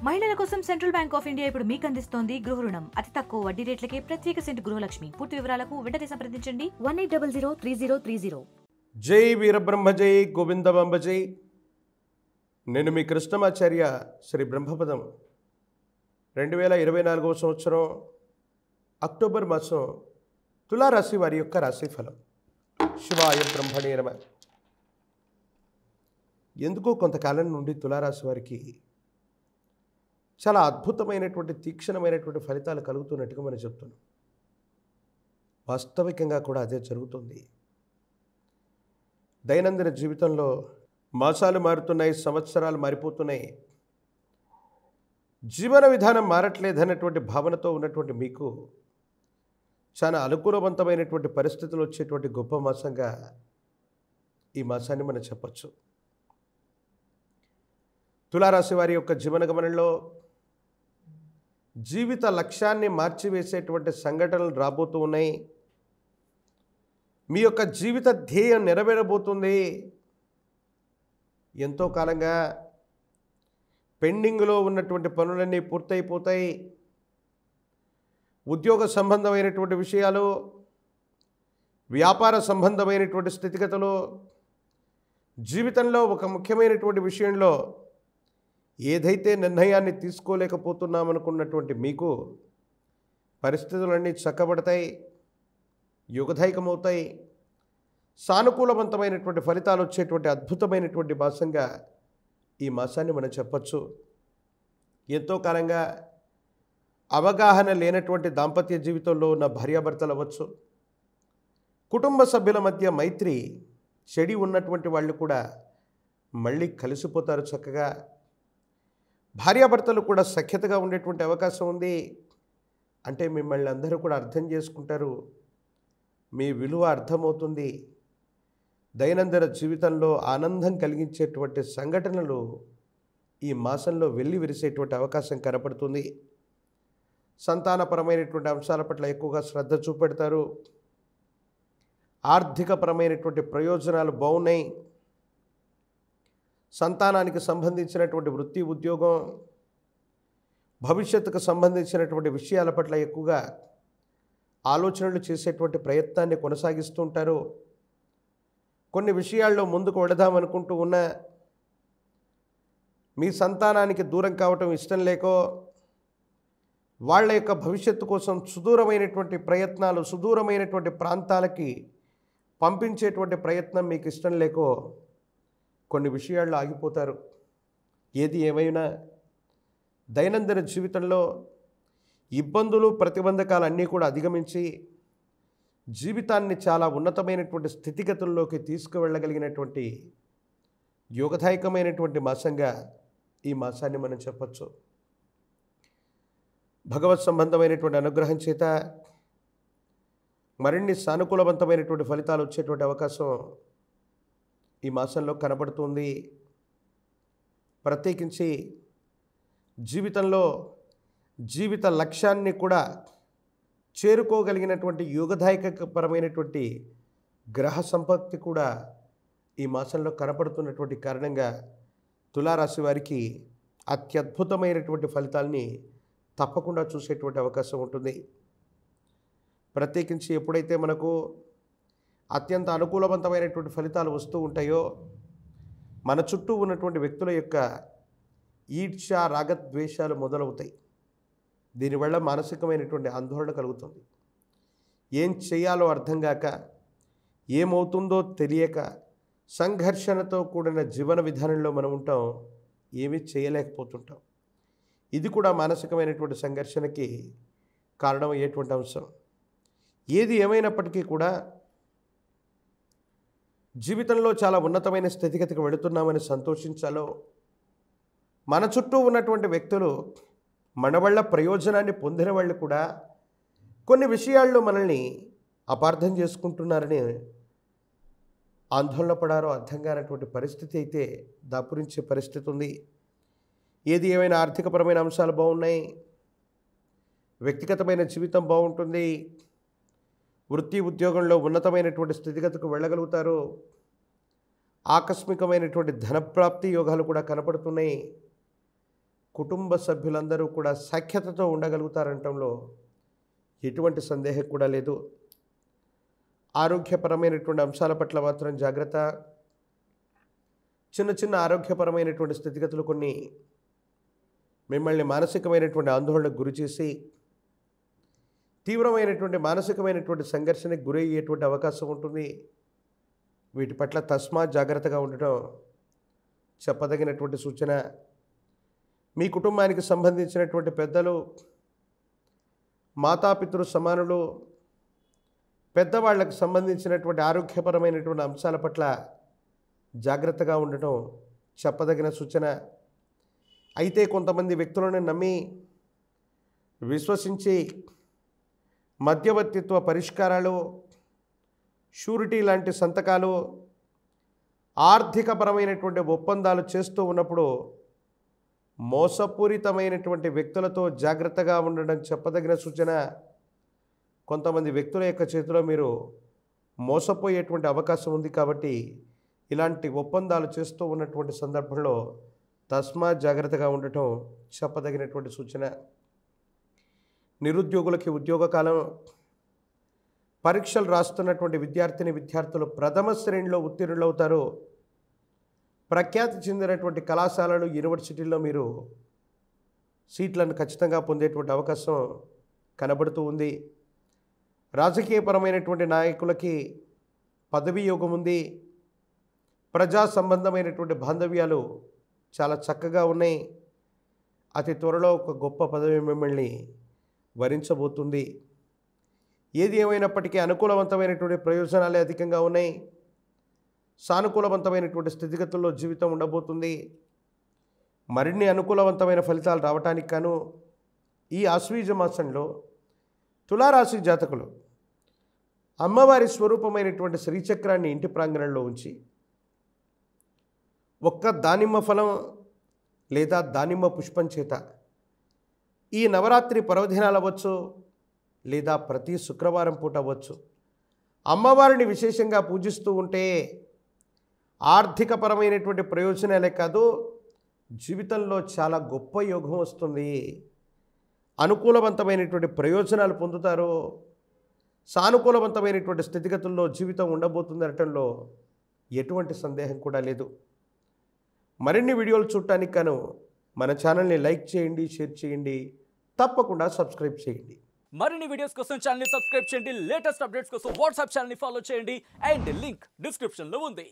మహిళల కోసం central bank of India ఇప్పుడు మీకు అందిస్తోంది గృహ రుణం. అతి తక్కువ వడ్డీ రేట్లకే ప్రత్యేక సెంటు గృహలక్ష్మి. పూర్తి వివరాలకు వెంటనే సంప్రదించండి 18003030. జై వీరబ్రహ్మ జై గోవిందబంబ జై. నేను మీ కృష్ణమాచార్య శ్రీ బ్రహ్మపదం. 2024 సంవత్సరం అక్టోబర్ మాసం తులారాశి వారి యొక్క రాశిఫలం. శివాయ బ్రహ్మణే నమః. ఎందుకో కొంతకాలం నుండి తులారాశి వారికి చాలా అద్భుతమైనటువంటి తీక్షణమైనటువంటి ఫలితాలు కలుగుతున్నట్టుగా మనం చెప్తున్నాం. వాస్తవికంగా కూడా అదే జరుగుతుంది. దైనందిన జీవితంలో మాసాలు మారుతున్నాయి, సంవత్సరాలు మారిపోతున్నాయి, జీవన విధానం మారట్లేదన్నటువంటి భావనతో ఉన్నటువంటి మీకు చాలా అనుకూలవంతమైనటువంటి పరిస్థితులు వచ్చేటువంటి గొప్ప మాసంగా ఈ మాసాన్ని మనం చెప్పచ్చు. తులారాశి వారి యొక్క జీవన గమనంలో జీవిత లక్ష్యాన్ని మార్చివేసేటువంటి సంఘటనలు రాబోతూ ఉన్నాయి. మీ యొక్క జీవిత ధ్యేయం నెరవేరబోతుంది. ఎంతో కాలంగా పెండింగ్లో ఉన్నటువంటి పనులన్నీ పూర్తయిపోతాయి. ఉద్యోగ సంబంధమైనటువంటి విషయాలు, వ్యాపార సంబంధమైనటువంటి స్థితిగతులు, జీవితంలో ఒక ముఖ్యమైనటువంటి విషయంలో ఏదైతే నిర్ణయాన్ని తీసుకోలేకపోతున్నామనుకున్నటువంటి మీకు పరిస్థితులన్నీ చక్కబడతాయి, యుగధైకమవుతాయి. సానుకూలవంతమైనటువంటి ఫలితాలు వచ్చేటువంటి అద్భుతమైనటువంటి మాసంగా ఈ మాసాన్ని మనం చెప్పచ్చు. ఎంతో కాలంగా అవగాహన లేనటువంటి దాంపత్య జీవితంలో ఉన్న భార్యాభర్తలు అవ్వచ్చు, కుటుంబ సభ్యుల మధ్య మైత్రి చెడి ఉన్నటువంటి వాళ్ళు కూడా మళ్ళీ కలిసిపోతారు చక్కగా. భార్యాభర్తలు కూడా సఖ్యతగా ఉండేటువంటి అవకాశం ఉంది. అంటే మిమ్మల్ని అందరూ కూడా అర్థం చేసుకుంటారు, మీ విలువ అర్థమవుతుంది. దైనందిన జీవితంలో ఆనందం కలిగించేటువంటి సంఘటనలు ఈ మాసంలో వెళ్ళి విరిసేటువంటి అవకాశం కనపడుతుంది. సంతానపరమైనటువంటి అంశాల పట్ల ఎక్కువగా శ్రద్ధ చూపెడతారు. ఆర్థికపరమైనటువంటి ప్రయోజనాలు బాగున్నాయి. సంతానానికి సంబంధించినటువంటి వృత్తి, ఉద్యోగం, భవిష్యత్తుకు సంబంధించినటువంటి విషయాల పట్ల ఎక్కువగా ఆలోచనలు చేసేటువంటి ప్రయత్నాన్ని కొనసాగిస్తూ ఉంటారు. కొన్ని విషయాల్లో ముందుకు వెళదామనుకుంటూ ఉన్న మీ సంతానానికి దూరం కావటం ఇష్టం లేకో, వాళ్ళ యొక్క భవిష్యత్తు కోసం సుదూరమైనటువంటి ప్రయత్నాలు, సుదూరమైనటువంటి ప్రాంతాలకి పంపించేటువంటి ప్రయత్నం మీకు ఇష్టం లేకో కొన్ని విషయాల్లో ఆగిపోతారు. ఏది ఏమైనా దైనందిన జీవితంలో ఇబ్బందులు, ప్రతిబంధకాలు అన్నీ కూడా అధిగమించి జీవితాన్ని చాలా ఉన్నతమైనటువంటి స్థితిగతుల్లోకి తీసుకువెళ్ళగలిగినటువంటి యోగదాయకమైనటువంటి మాసంగా ఈ మాసాన్ని మనం చెప్పచ్చు. భగవత్ సంబంధమైనటువంటి అనుగ్రహం చేత మరిన్ని సానుకూలవంతమైనటువంటి ఫలితాలు వచ్చేటువంటి అవకాశం ఈ మాసంలో కనబడుతుంది. ప్రత్యేకించి జీవితంలో జీవిత లక్ష్యాన్ని కూడా చేరుకోగలిగినటువంటి యోగదాయకపరమైనటువంటి గ్రహ సంపత్తి కూడా ఈ మాసంలో కనపడుతున్నటువంటి కారణంగా తులారాశి వారికి అత్యద్భుతమైనటువంటి ఫలితాలని తప్పకుండా చూసేటువంటి అవకాశం ఉంటుంది. ప్రత్యేకించి ఎప్పుడైతే మనకు అత్యంత అనుకూలవంతమైనటువంటి ఫలితాలు వస్తూ ఉంటాయో, మన చుట్టూ ఉన్నటువంటి వ్యక్తుల యొక్క ఈర్ష్య, రాగద్వేషాలు మొదలవుతాయి. దీనివల్ల మానసికమైనటువంటి ఆందోళన కలుగుతుంది. ఏం చేయాలో అర్థం కాక, ఏమవుతుందో తెలియక సంఘర్షణతో కూడిన జీవన విధానంలో మనం ఉంటాం, ఏమీ చేయలేకపోతుంటాం. ఇది కూడా మానసికమైనటువంటి సంఘర్షణకి కారణమయ్యేటువంటి అంశం. ఏది ఏమైనప్పటికీ కూడా జీవితంలో చాలా ఉన్నతమైన స్థితిగతికి వెళుతున్నామని సంతోషించాలో, మన చుట్టూ ఉన్నటువంటి వ్యక్తులు మన వల్ల ప్రయోజనాన్ని పొందిన వాళ్ళు కూడా కొన్ని విషయాల్లో మనల్ని అపార్థం చేసుకుంటున్నారని ఆందోళన పడారో అర్థం కానటువంటి పరిస్థితి అయితే దాపురించే పరిస్థితి ఉంది. ఏది ఏమైనా ఆర్థికపరమైన అంశాలు బాగున్నాయి, వ్యక్తిగతమైన జీవితం బాగుంటుంది, వృత్తి ఉద్యోగంలో ఉన్నతమైనటువంటి స్థితిగతికి వెళ్ళగలుగుతారు. ఆకస్మికమైనటువంటి ధనప్రాప్తి యోగాలు కూడా కనపడుతున్నాయి. కుటుంబ సభ్యులందరూ కూడా సఖ్యతతో ఉండగలుగుతారనటంలో ఎటువంటి సందేహం కూడా లేదు. ఆరోగ్యపరమైనటువంటి అంశాల పట్ల మాత్రం జాగ్రత్త. చిన్న చిన్న ఆరోగ్యపరమైనటువంటి స్థితిగతులు కొన్ని మిమ్మల్ని మానసికమైనటువంటి ఆందోళనకు గురి చేసి తీవ్రమైనటువంటి మానసికమైనటువంటి సంఘర్షణకు గురయ్యేటువంటి అవకాశం ఉంటుంది. వీటి పట్ల తస్మాత్ జాగ్రత్తగా ఉండటం చెప్పదగినటువంటి సూచన. మీ కుటుంబానికి సంబంధించినటువంటి పెద్దలు, మాతాపితృ సమానులు, పెద్దవాళ్లకు సంబంధించినటువంటి ఆరోగ్యపరమైనటువంటి అంశాల పట్ల జాగ్రత్తగా ఉండటం చెప్పదగిన సూచన. అయితే కొంతమంది వ్యక్తులను నమ్మి విశ్వసించి మధ్యవర్తిత్వ పరిష్కారాలు, షూరిటీ లాంటి సంతకాలు, ఆర్థికపరమైనటువంటి ఒప్పందాలు చేస్తూ ఉన్నప్పుడు మోసపూరితమైనటువంటి వ్యక్తులతో జాగ్రత్తగా ఉండడం చెప్పదగిన సూచన. కొంతమంది వ్యక్తుల యొక్క చేతిలో మీరు మోసపోయేటువంటి అవకాశం ఉంది. కాబట్టి ఇలాంటి ఒప్పందాలు చేస్తూ ఉన్నటువంటి సందర్భంలో తస్మాత్ జాగ్రత్తగా ఉండటం చెప్పదగినటువంటి సూచన. నిరుద్యోగులకి ఉద్యోగ కాలం. పరీక్షలు రాస్తున్నటువంటి విద్యార్థులు ప్రథమ శ్రేణిలో ఉత్తీర్ణులవుతారు. ప్రఖ్యాతి చెందినటువంటి కళాశాలలు, యూనివర్సిటీల్లో మీరు సీట్లను ఖచ్చితంగా పొందేటువంటి అవకాశం కనబడుతూ ఉంది. రాజకీయపరమైనటువంటి నాయకులకి పదవీ యోగం ఉంది. ప్రజా సంబంధమైనటువంటి బాంధవ్యాలు చాలా చక్కగా ఉన్నాయి. అతి త్వరలో ఒక గొప్ప పదవి మిమ్మల్ని వరించబోతుంది. ఏది ఏమైనప్పటికీ అనుకూలవంతమైనటువంటి ప్రయోజనాలే అధికంగా ఉన్నాయి. సానుకూలవంతమైనటువంటి స్థితిగతుల్లో జీవితం ఉండబోతుంది. మరిన్ని అనుకూలవంతమైన ఫలితాలు రావటానికి గాను ఈ ఆశ్వీజ మాసంలో తులారాశి జాతకులు అమ్మవారి స్వరూపమైనటువంటి శ్రీచక్రాన్ని ఇంటి ప్రాంగణంలో ఉంచి ఒక్క దానిమ్మ ఫలం లేదా దానిమ్మ పుష్పం చేత ఈ నవరాత్రి పర్వదినాలు అవ్వచ్చు, లేదా ప్రతి శుక్రవారం పూట అవ్వచ్చు, అమ్మవారిని విశేషంగా పూజిస్తూ ఉంటే ఆర్థికపరమైనటువంటి ప్రయోజనాలే కాదు, జీవితంలో చాలా గొప్ప యోగం వస్తుంది. అనుకూలవంతమైనటువంటి ప్రయోజనాలు పొందుతారు. సానుకూలవంతమైనటువంటి స్థితిగతుల్లో జీవితం ఉండబోతుంది అనటంలో ఎటువంటి సందేహం కూడా లేదు. మరిన్ని వీడియోలు చూడటానికి గాను మన ఛానల్ని లైక్ చేయండి, షేర్ చేయండి, తప్పకుండా సబ్స్క్రైబ్ చేయండి. మరిన్ని వీడియోస్ కోసం ఛానల్ ని సబ్స్క్రైబ్ చేయండి. లేటెస్ట్ అప్డేట్స్ కోసం వాట్సాప్ ఛానల్ ని ఫాలో చేయండి. అండ్ లింక్ డిస్క్రిప్షన్ లో ఉంది.